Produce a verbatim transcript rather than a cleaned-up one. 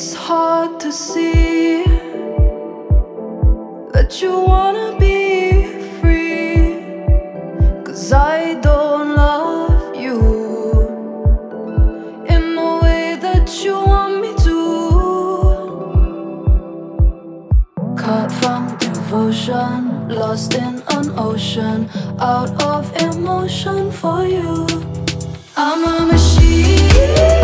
It's hard to see that you wanna be free, 'cause I don't love you in the way that you want me to. Cut from devotion, lost in an ocean, out of emotion for you. I'm a machine.